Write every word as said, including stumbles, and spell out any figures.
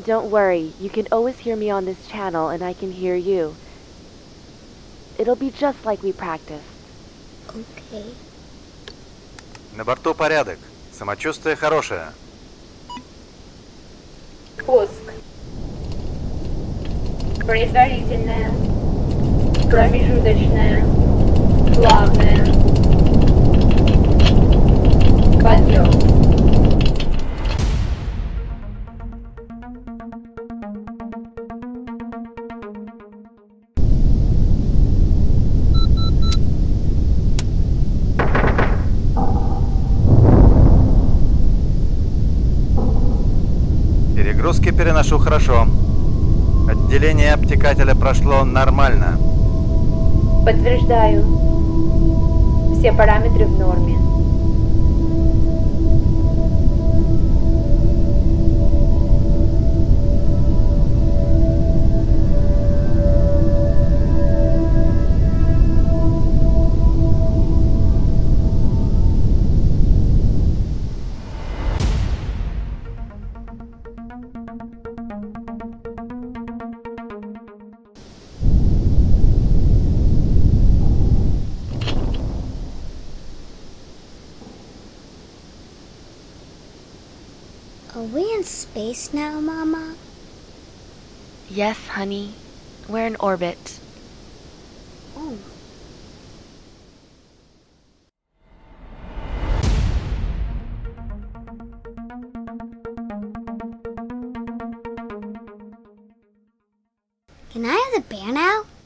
Don't worry, you can always hear me on this channel and I can hear you. It'll be just like we practiced. Okay. На борту порядок. Самочувствие хорошее. Пуск. Предварительное. Промежуточное. Плавное. Подъем. Перегрузки переношу хорошо. Отделение обтекателя прошло нормально. Подтверждаю. Все параметры в норме. Are we in space now, Mama? Yes, honey. We're in orbit. Oh. Can I have the bear now?